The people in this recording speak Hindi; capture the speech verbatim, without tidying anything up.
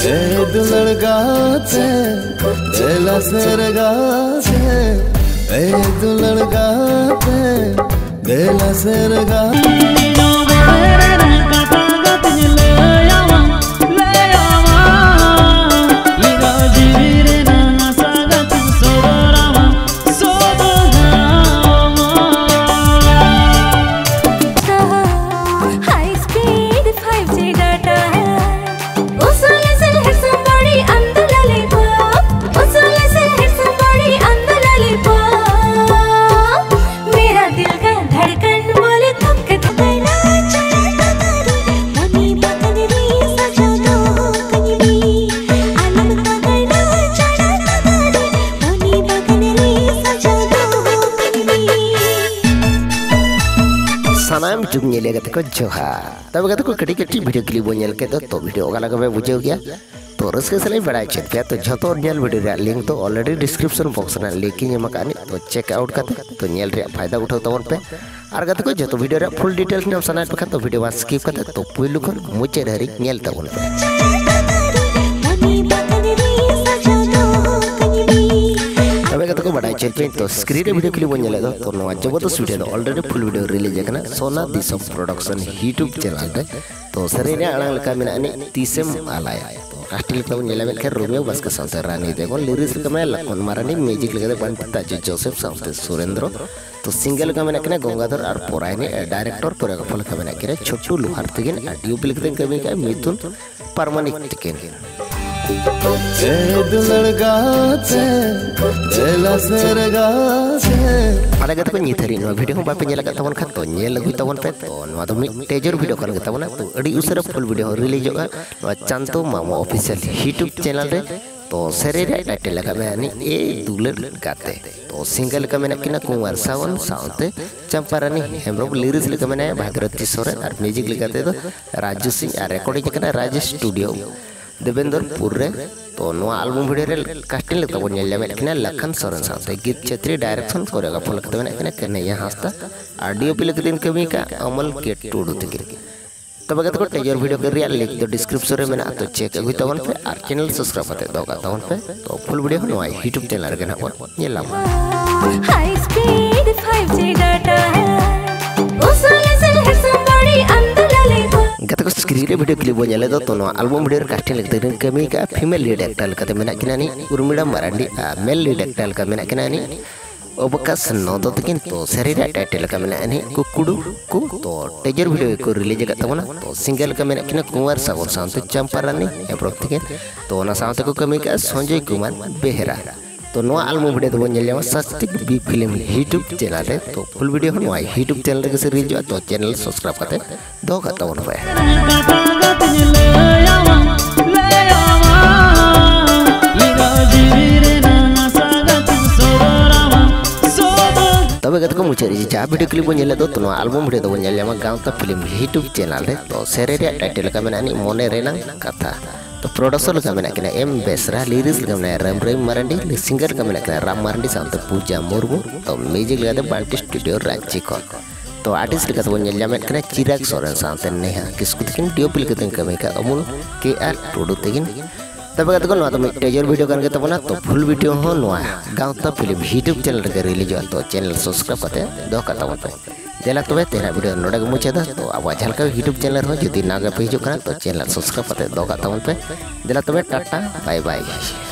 ए दुलड़ गाते बेला सर गाते ए दुलड़ गाते बेला सर गाते सानाम जुग नेले गते को जोहार तब गते को कटी कटी वीडियो क्लिप बो नेल के तो तो वीडियो गला गबे बुझेउ गया तो रसके सलाई बड़ाई चेक पे तो जतो नेल वीडियो रे लिंक तो ऑलरेडी डिस्क्रिप्शन बॉक्स रे लिंक इन मकानी तो चेक आउट करते तो नेल रे फायदा उठाओ तवन पे आर गते को जतो वीडियो रे फुल डिटेल्स नाम सनाय पे तो वीडियो वा स्किप करते तो पुइलु खन मुचे धरी नेल तवन पे को बड़ा चेक पे तो स्क्रीन रे वीडियो क्लिप बन जाले तो नवा जबरदस्त video already full video release है सोना दिसम प्रोडक्शन यूट्यूब चैनल रे तो सरे रे आड़ांग लका मेना नि तीसेम आलाया तो कास्टिल को नेला में के रोमियो बस के संते रानी देखो लिरिक्स के में लखन मारानी म्यूजिक लगे बनता जोसेफ साउंड सुरेंद्र तो सिंगल का मैंने कने गंगाधर और पोरायनी डायरेक्टर कोरियोग्राफर का मैंने करे छोटू लोहार तगिन ऑडियो प्ले के कमी का मिथुन परमानिक तगिन ए दुलड़ गाते बेला सर गाते आले गते को निथरी नो वीडियो बापे नेला का तवन खत तो नेल लगु तवन पे तो नवा तो मि टेजर वीडियो कर गता तवन तो अडी उसरा फुल वीडियो रिलीज होगा नवा चांतो मामो ऑफिशियल यूट्यूब चैनल रे तो सरे रे टाइटल लगा में ए दुलड़ गाते तो सिंगल का मैंने किना कुमार सावन साउंड चंपारानी हेमरो लिरिक्स लगा में भागीरथी सोरेन और म्यूजिक लगाते तो राजू सिंह रिकॉर्डिंग करना राज स्टूडियो देवेंद्रपुर रे तो नो एल्बम वीडियो रे कास्टिंग लेता बन नेल में किना लखन सोरेन साथे गीत छेत्री डायरेक्शन कोरियोग्राफर लगते में किना कन्हैया हांसदा ऑडियो पे लग दिन कमी का अमल के टूडू तक तब अगर को टेजर वीडियो के रियल लिंक तो डिस्क्रिप्शन रे में तो चेक अगुई तवन पे और चैनल सब्सक्राइब करते दोगा तवन पे तो फुल वीडियो नो यूट्यूब चैनल रे ना नेला high speed five G data उसले से हर संबड़ी अंदर गते को स्क्रीन रे वीडियो क्लिप बन जाले तो नो एल्बम वीडियो कास्टिंग लगते कमी का फीमेल लीड एक्टर कते मेना किनानी Urmila Marandi male lead actor का मेना किनानी ओबकास नोदो तकिन तो सरीरा टाइटल का मेना अनि कुकुडू को तो टेजर वीडियो को रिलीज का तमना तो सिंगल का मेना किना कुमार सावन साउंड चंपारानी एप्रोक्ट तकिन तो ना साउंड को कमी का संजय कुमार बेहरा तो नो एल्बम वीडियो तो बन जाले Sastik B film YouTube channel रे तो फुल वीडियो नो यूट्यूब चैनल रे से रिलीज तो चैनल सब्सक्राइब करते दो का तवन पे तबे गत को मुचे जा वीडियो क्लिप बन जाले तो नो एल्बम वीडियो तो बन जाले मा गांवता फिल्म यूट्यूब चैनल रे तो सेरे रे टाइटल का मेना नि मोने रेना कथा तो प्रोड्यूसर लगा मेना के एम बेसरा लिरिक्स लगा मेना राम राम मारंडी सिंगर का मेना के राम मारंडी साउंड पूजा मुर्मू तो म्यूजिक लगा दे बाल्टी स्टूडियो रांची को तो आर्टिस्ट लगा तो नेल जामे के चिराग सोरेन साउंड नेहा किसको तकिन डिओ पिल के कमे का अमूल के आर टोडू तकिन तब गत को नो तो टेजर वीडियो कर के तबना तो फुल वीडियो हो नो गांवता फिल्म यूट्यूब चैनल रे रिलीज तो चैनल सब्सक्राइब करते दो का तब देला तबे तेरा वीडियो नोडा मुचे दा तो अब झलका यूट्यूब चैनल हो जदी नागा पे हिजु तो चैनल सब्सक्राइब करते दो का तब पे देला तबे टाटा बाय बाय।